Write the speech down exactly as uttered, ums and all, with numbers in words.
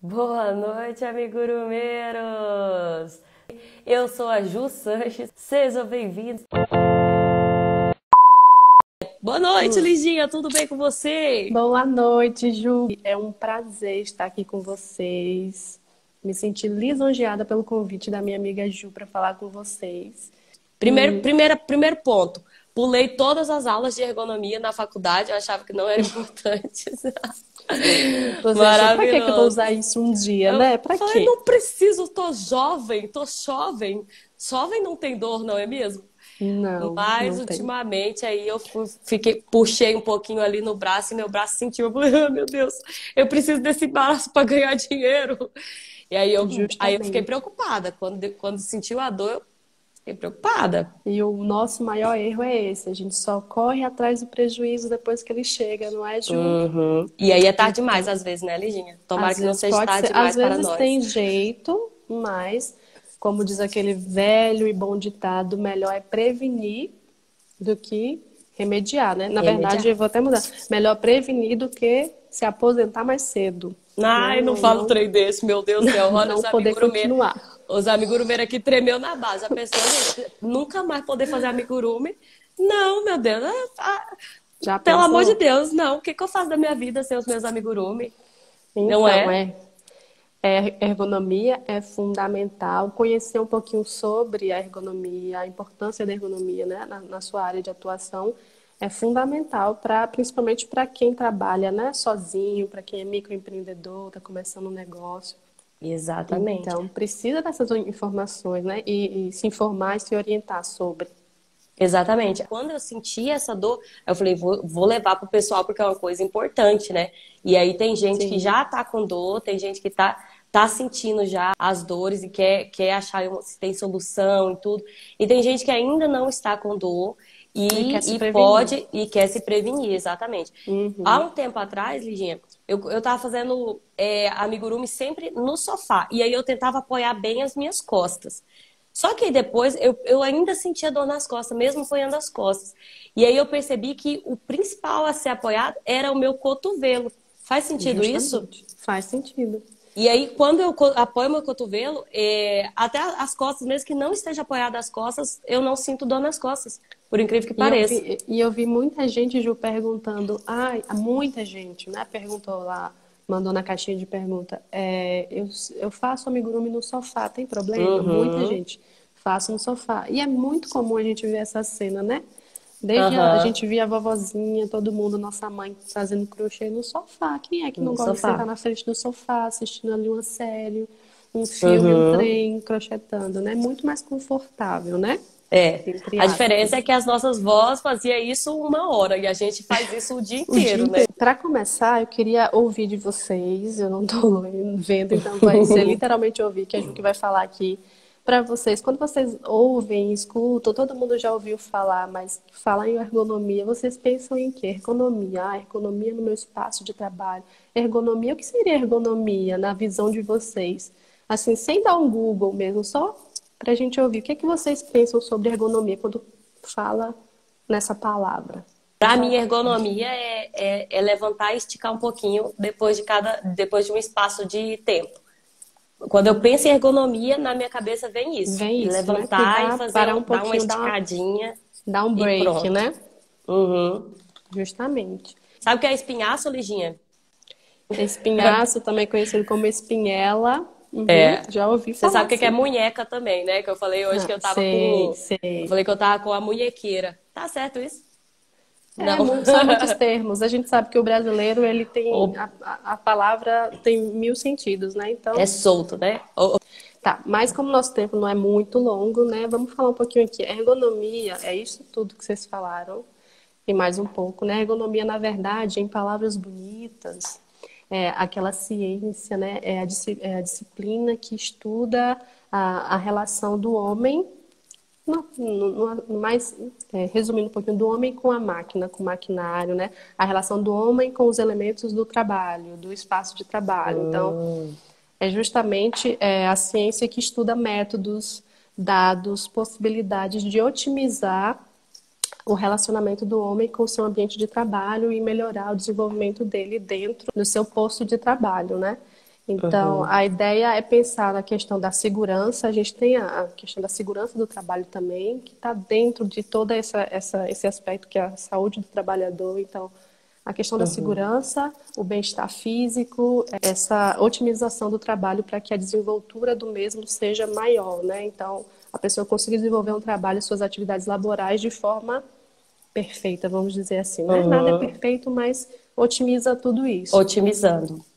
Boa noite, amigurumeiros! Eu sou a Ju Sanches, sejam bem-vindos. Boa noite, Hum. Liginha, tudo bem com você? Boa noite, Ju. É um prazer estar aqui com vocês. Me senti lisonjeada pelo convite da minha amiga Ju para falar com vocês. Primeiro, E primeira, primeiro ponto, pulei todas as aulas de ergonomia na faculdade, eu achava que não era importante. você achou, para que que eu vou Maravilhoso! usar isso um dia, Eu né? Para falei, quê? não preciso, tô jovem, tô jovem. Jovem não tem dor, não é mesmo? Não, Mas não tem. ultimamente aí eu fui- fiquei, puxei um pouquinho ali no braço e meu braço sentiu. Eu falei, ah, meu Deus, eu preciso desse braço para ganhar dinheiro. E aí eu, aí eu fiquei Justamente. preocupada. Quando, quando sentiu a dor, eu fiquei preocupada. E o nosso maior erro é esse. A gente só corre atrás do prejuízo depois que ele chega, não é, Ju? Uhum. E aí é tarde demais, Então, às vezes, né, Liginha? Tomara às que não vezes seja pode tarde ser, às demais para vezes nós. tem jeito, mas, como diz aquele velho e bom ditado, melhor é prevenir do que remediar, né? Na verdade, Remediar. eu vou até mudar. Melhor prevenir do que se aposentar mais cedo, né? Ai, não Não, falo um não, trem desse, meu Deus do céu. Olha não os poder amigurumi. continuar. Os amigurumi aqui tremeu na base. A pessoa, gente, nunca mais poder fazer amigurumi. Não, meu Deus. Ah, ah, Já pelo amor de pensou? Deus, não. O que que eu faço da minha vida sem os meus amigurumi? Não Então, é? é, é, ergonomia é fundamental. Conhecer um pouquinho sobre a ergonomia, a importância da ergonomia, né, na, na sua área de atuação é fundamental para, principalmente para quem trabalha, né, sozinho, para quem é microempreendedor, está começando um negócio. Exatamente. Então, precisa dessas informações, né? E, e se informar e se orientar sobre. Exatamente. Quando eu senti essa dor, eu falei, vou, vou levar pro pessoal porque é uma coisa importante, né? E aí tem gente que Sim, já tá com dor, tem gente que tá, tá sentindo já as dores e quer, quer achar um- se tem solução e tudo. E tem gente que ainda não está com dor e quer e, se e prevenir. pode e quer se prevenir, exatamente. Há Uhum. um tempo atrás, Liginha, eu, eu tava fazendo é, amigurumi sempre no sofá. E aí eu tentava apoiar bem as minhas costas. Só que aí depois eu, eu ainda sentia dor nas costas, mesmo apoiando as costas. E aí eu percebi que o principal a ser apoiado era o meu cotovelo. Faz sentido isso? Justamente. Faz sentido. E aí, quando eu co- apoio meu cotovelo, é, até as costas, mesmo que não esteja apoiada as costas, eu não sinto dor nas costas, por incrível que E eu pareça. vi, e eu vi muita gente, Ju, perguntando. Ai, muita gente, né? Perguntou lá, mandou na caixinha de pergunta. É, eu, eu faço amigurumi no sofá, tem problema? Muita Uhum, gente faço no sofá. E é muito comum a gente ver essa cena, né? Desde a, a aham, gente via a vovozinha, todo mundo, nossa mãe fazendo crochê no sofá. Quem é que não no gosta de sentar sofá. na frente do sofá, assistindo ali uma série, um filme, um Uhum. trem, crochetando, né? Muito mais confortável, né? É. Entre A diferença é aspas. que as nossas vós faziam isso uma hora e a gente faz isso o dia O dia inteiro, né? inteiro. Para começar, eu queria ouvir de vocês. Eu não estou vendo, então vai ser literalmente ouvir que a Ju que vai falar aqui para vocês. Quando vocês ouvem, escutam, todo mundo já ouviu falar, mas falar em ergonomia, vocês pensam em quê? Ergonomia, ah, ergonomia no meu espaço de trabalho. Ergonomia, o que seria ergonomia na visão de vocês? Assim, sem dar um Google mesmo, só para a gente ouvir. O que é que vocês pensam sobre ergonomia quando fala nessa palavra? Para mim, ergonomia é, é, é levantar e esticar um pouquinho depois de cada, depois de um espaço de tempo. Quando eu penso em ergonomia, na minha cabeça vem isso. Vem isso, né? Levantar e Cuidar, fazer, parar um- um dar uma pouquinho, dar, uma, esticadinha dar um e break, pronto. né? Uhum. Justamente. Sabe o que é espinhaço, Liginha? Espinhaço, também conhecido como espinhela. Uhum, É. já ouvi Você sabe falar o que que é assim. munheca também, né? Que eu falei hoje que Ah, eu tava sei, com. Eu sei. falei que eu tava com a munhequeira. Tá certo isso? É, Não. mu- são muitos termos. A gente sabe que o brasileiro, ele tem... Ou A, a, a palavra tem mil sentidos, né? é Então, solto, né? Ou- tá. Mas como o nosso tempo não é muito longo, né? Vamos falar um pouquinho aqui. Ergonomia é isso tudo que vocês falaram. E mais um pouco, né? Ergonomia, na verdade, em palavras bonitas, é aquela ciência, né? É a, disci- é a disciplina que estuda a, a relação do homem, no, no- no- mais é, resumindo um pouquinho, do homem com a máquina, com o maquinário, né? A relação do homem com os elementos do trabalho, do espaço de trabalho. Então, Hum, é justamente é, a ciência que estuda métodos, dados, possibilidades de otimizar o relacionamento do homem com o seu ambiente de trabalho e melhorar o desenvolvimento dele dentro do seu posto de trabalho, né? Então, Uhum. a ideia é pensar na questão da segurança. A gente tem a a questão da segurança do trabalho também, que está dentro de todo essa, essa, esse aspecto que é a saúde do trabalhador. Então, a questão da Uhum. segurança, o bem-estar físico, essa otimização do trabalho para que a desenvoltura do mesmo seja maior, né? Então, a pessoa conseguir desenvolver um trabalho, suas atividades laborais de forma perfeita, vamos dizer assim, né? Nada é Uhum. perfeito, mas otimiza tudo isso. Otimizando.